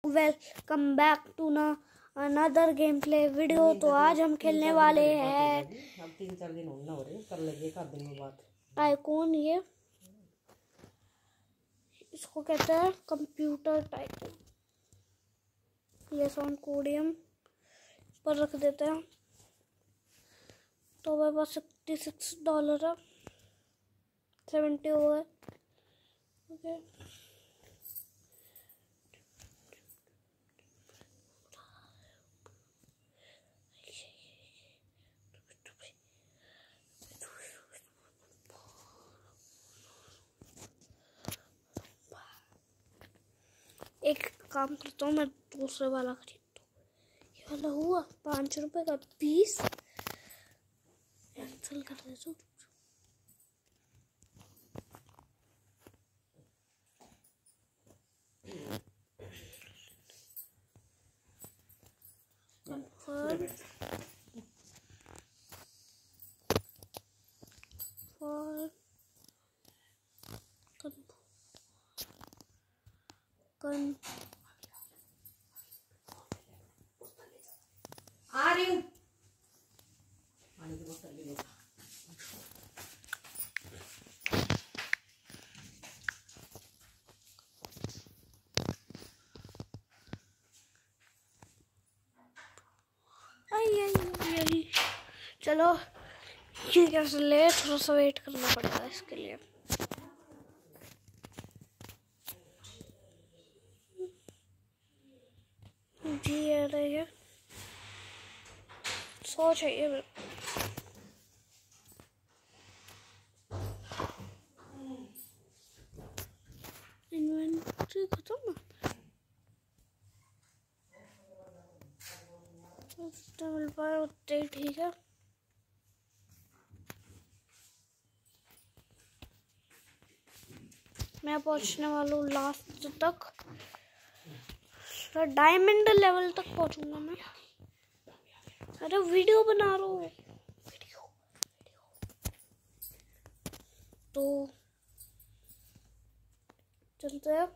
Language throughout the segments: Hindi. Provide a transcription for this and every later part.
Welcome back to another game play video. तो आज हम खेलने वाले हैं अब 3-4 दिन होना हो रहे कर लगे कर दिन में बात टाइकून। ये इसको कहते हैं कंप्यूटर टाइकून। ये साउंड कोडियम पर रख देते हैं। तो मेरे पास $66 है, 70 हो गए। ओके एक काम करता हूँ, मैं दूसरे वाला खरीदता हूँ। ये वाला हुआ ₹5 का 20 कैंसिल कर देता हूँ। आ रही हूँ। पानी की बोतल ले लेगा। आई चलो ये कैसे ले, थोड़ा सा वेट करना पड़ेगा इसके लिए। जी आ रही है, 100 चाहिए मेरे। इन्वेंटरी खत्म मिल पाए उतने ठीक है। मैं पहुंचने वाला हूँ लास्ट तक, डायमंड लेवल तक पहुंचूंगा मैं। अरे वीडियो बना रहा हूँ, वीडियो तो चलते हैं।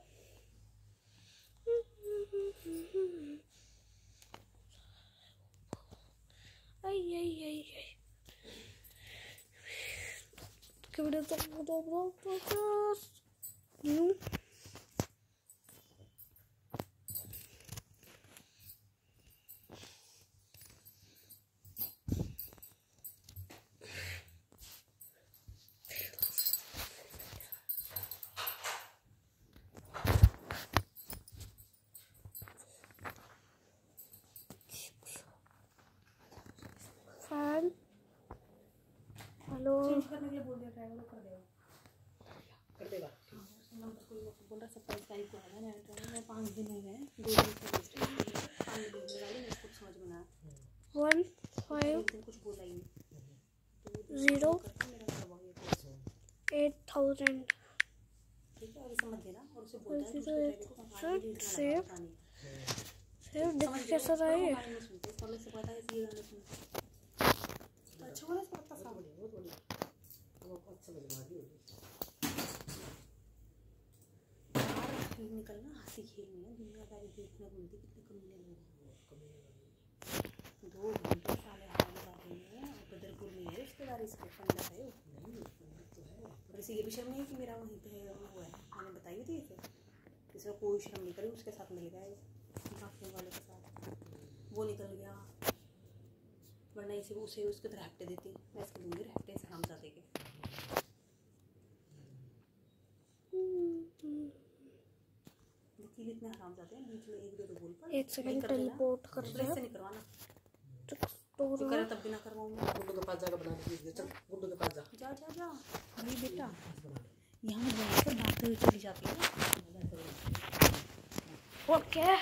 हेलो करने के लिए बोल दिया ड्राइवर को कर देगा नंबर कोई बोल रहा 27 तारीख को आना है। मैं 5 दिन हो गए, 2 दिन से 5 दिन वाली मेरे को समझ में ना 1 5 कुछ बोला ही नहीं। 0 8000 ठीक है, और समझ देना और उसे बोल देना सेव देख कैसा रहा है। समझ से पता है ये गाना सुनते अच्छा वाला पता सा बढ़िया बहुत बढ़िया वो अच्छा बजवा दी खेल निकलना हंसी खेलनी है। दुनियादारी देखने को मिलती कितने कमीने लोग 2 घंटे साले हाल जाते हैं। और बदरपुर में है रिश्तेदारी, इसका फंडा है और इसी ये भी शर्म नहीं कि मेरा वहीं पे वो है। मैंने बताई थी इसे, इसका कोई शर्म नहीं करी, उसके साथ मिल गया काफी वाले के साथ वो निकल गया। वरना इसे उसे उसके तरह हफ्ते देती मैं इसके दूंगी हफ्ते से हम जाते के। वकील इतने हराम जाते हैं, बीच में 1-2 बोल पर 1 सेकंड टेलीपोर्ट कर दे। इससे नहीं करवाना तो करे तब भी ना करवाऊँ मैं। गुड्डू के पास जाकर बना दीजिए। चल गुड्डू के पास जा जा जा अरे बेटा यहाँ बैठकर बातें हुई चली जाती है। ओके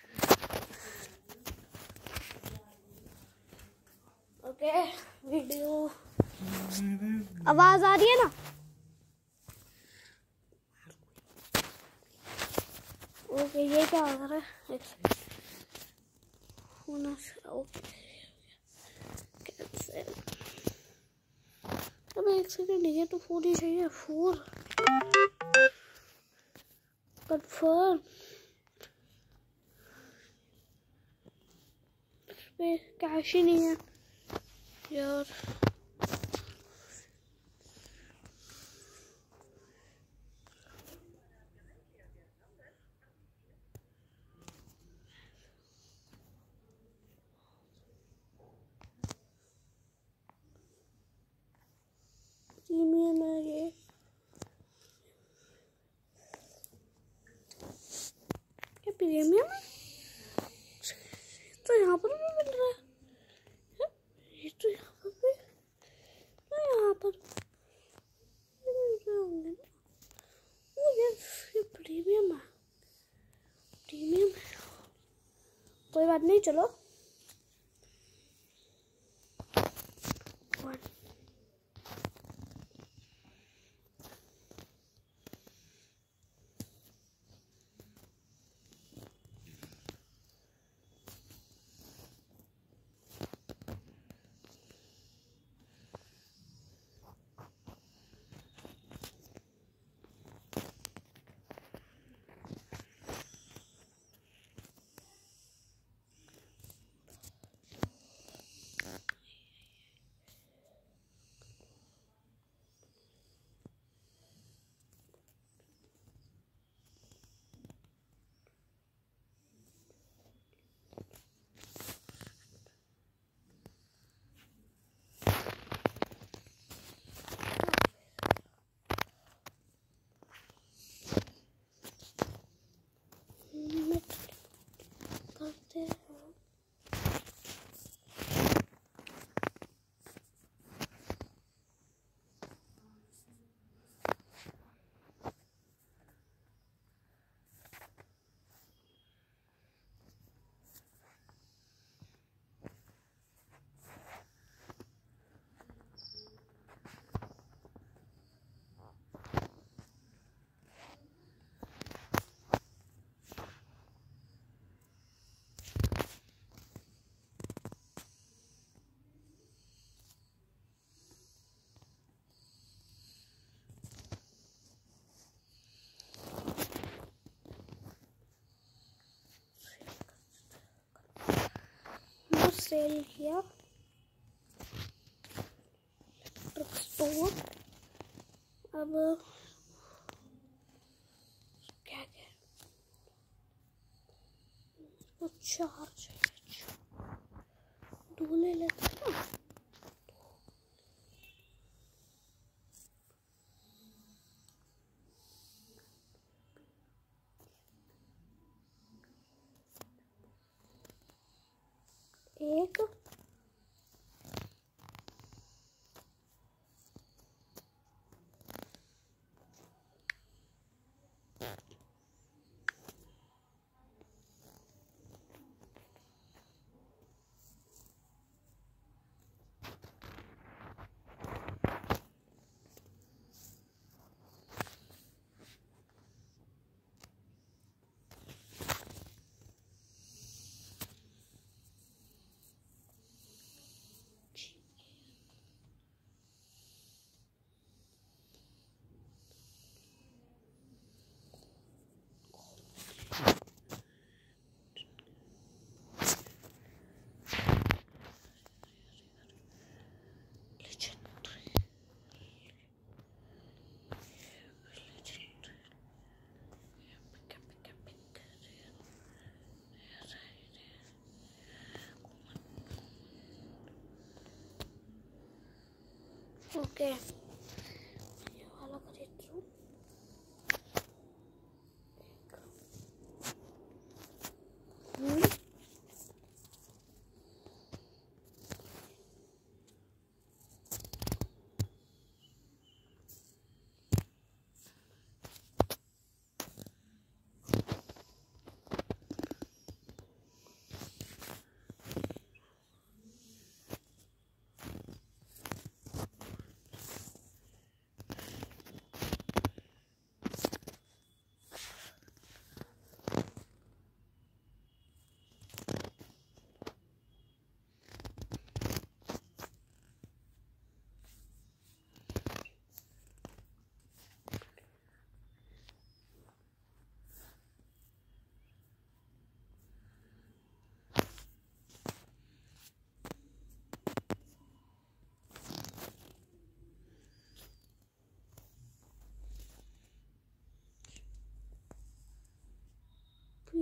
ओके वीडियो आवाज आ रही है ना? ओके ये क्या आ रहा है? एक सेकंड ओके कैंसिल। अब 1 सेकंड ये तो 4 ही चाहिए। 4 कंफर्म पे कैश ही नहीं है यार। प्रीमियम है ये, क्या प्रीमियम है? तो यहाँ पर भी मिल रहा है, ये तो यहाँ पर भी, तो यहाँ पर मिल रहे होंगे ना। ओ ये प्रीमियम है, प्रीमियम है, कोई बात नहीं, चलो। करते हैं सेल किया इलेक्ट्रिक स्टोव। अब क्या क्या वो चार्ज ढूले लेते हैं ना। एक ओके, ये वाला खरीद लूं।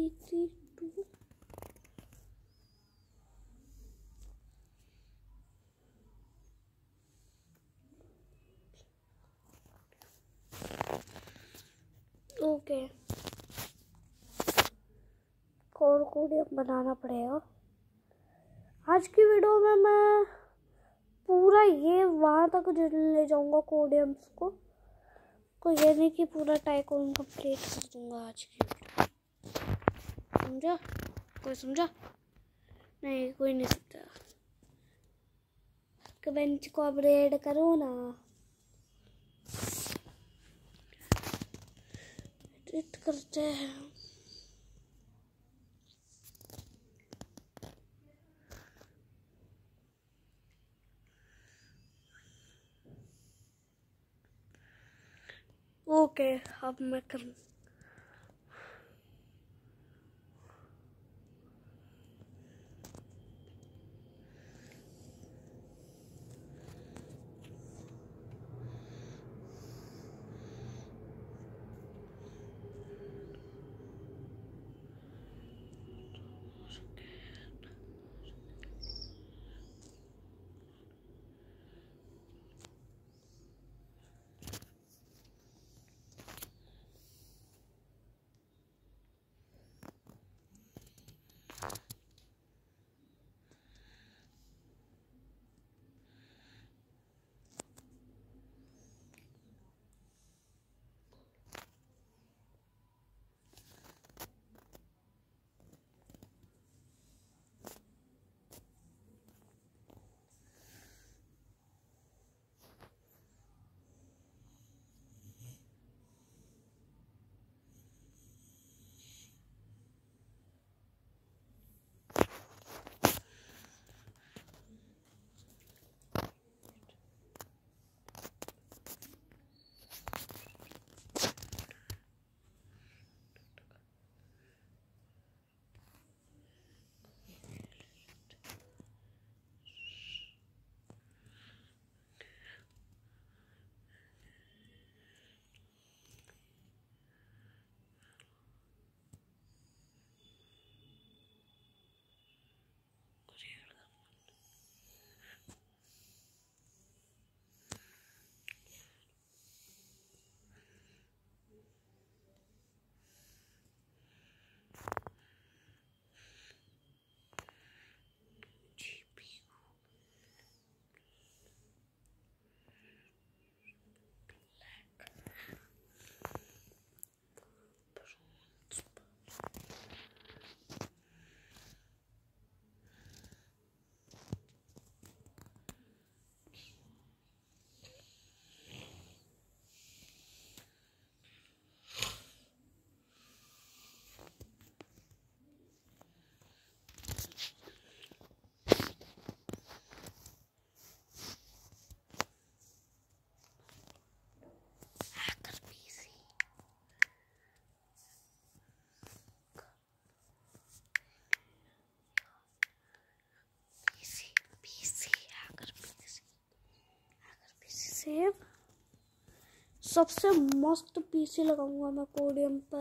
3 2 ओके और कोडियम बनाना पड़ेगा। आज की वीडियो में मैं पूरा ये वहाँ तक ले जाऊँगा कोडियम्स को, तो ये नहीं कि पूरा टाइकून कंप्लीट कर दूँगा आज की वीडियो। समझा? कोई समझा? नहीं, कोई नहीं समझा। बेंच को अपग्रेड करो ना। एडिट करते हैं। ओके, अब मैं करूँ। सेव सबसे मस्त पीसी लगाऊंगा मैं कोडियम पे।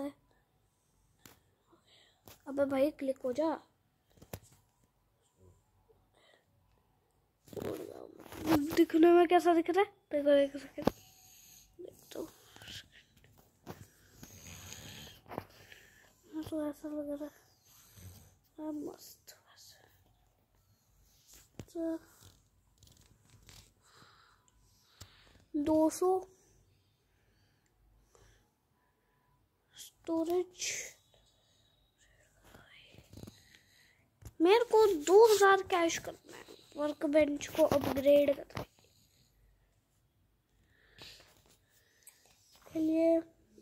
अबे भाई क्लिक हो जा। दिखने में कैसा दिख रहा है? देखो एक सेकंड, देख तो ऐसा लग रहा है मस्त। वैसे तो 200 स्टोरेज। मेरे को 2000 कैश करना है, वर्क बेंच को अपग्रेड करना है के लिए।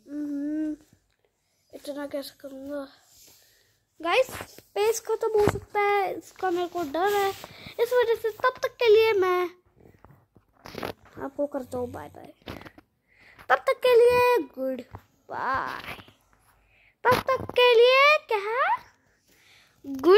इतना कैसे करूँगा गाइस? स्पेस खत्म हो सकता है, इसका मेरे को डर है। इस वजह से तब तक के लिए मैं आपको करता हूँ बाय बाय। तब तक के लिए गुड बाय। तब तक के लिए क्या? गुड